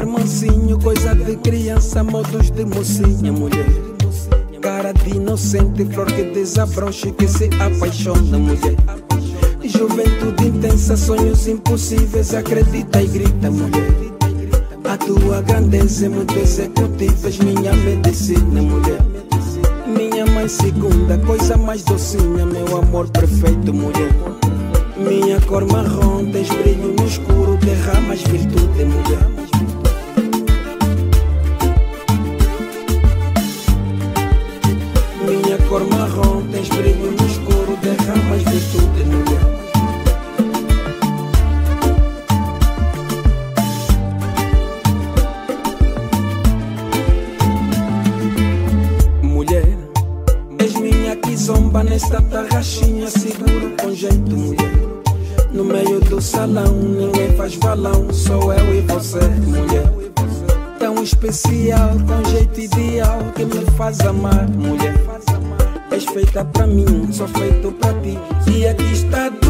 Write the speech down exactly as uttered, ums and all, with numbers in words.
mansinho, coisa de criança, modos de mocinha, mulher. Cara de inocente, flor que desabrocha e que se apaixona, mulher. Juventude intensa, sonhos impossíveis, acredita e grita, mulher. A tua grandeza é muito executiva, és minha medicina, mulher. Minha mãe segunda, coisa mais docinha, meu amor perfeito, mulher. Minha cor marrom, tens brilho no escuro, derramas virtude, mulher. Minha cor marrom, tens brilho no escuro, derramas virtude, mulher. Mulher, és minha quizomba nesta tarraxinha, seguro com jeito, mulher. No meio do salão, ninguém faz balão, sou eu e você, mulher. Tão especial, com jeito ideal, que me faz amar, mulher. És feita pra mim, sou feito pra ti, e aqui está tu.